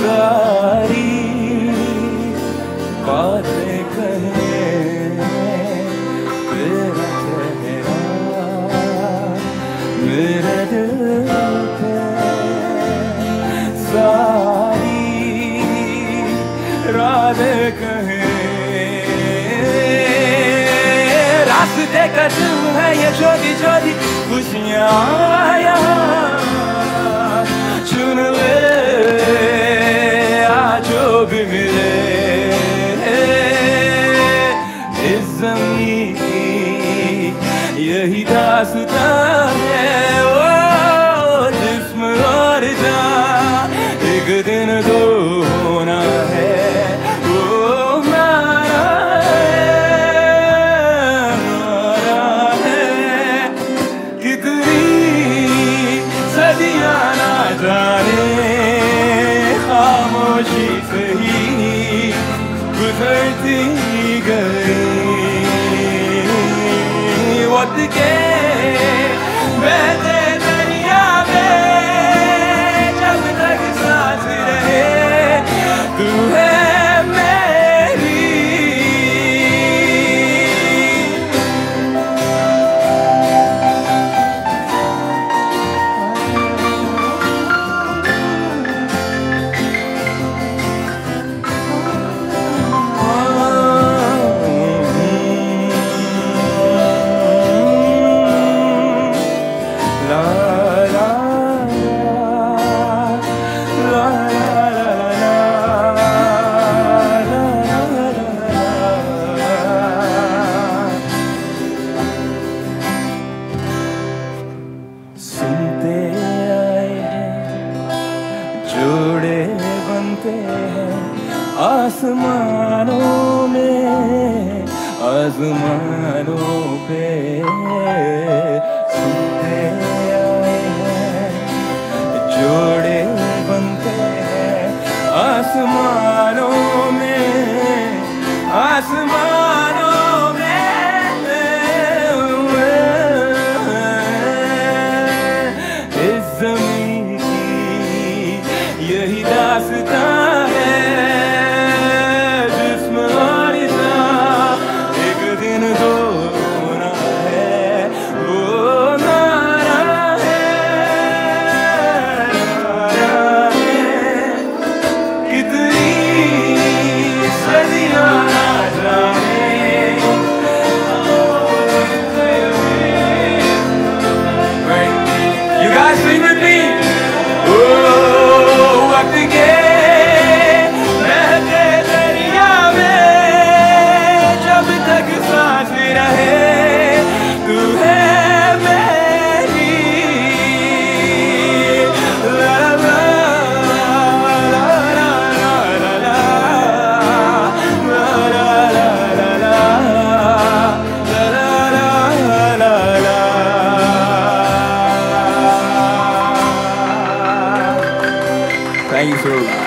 सारी बातें कहें तेरा चेहरा मेरे दिल पे सारी रातें कहें रास्ते कदम है ये छोटी छोटी खुशियाँ यहाँ चुन ले जो भी मिले इस ज़मीन की यही दास्तां है वो जिस्म और जान एक दिन तो होना है वो मारा है कितनी सदियां ना जाने खामोशी से ही गुजरती गई वक्त के बहते दरिया में जब तक सांस रहे तू है आसमानों में आसमानों पे सुनते आए हैं जोड़े बनते हैं आसमानों में इस ज़मीन की यही दास्तां Thank you, sir.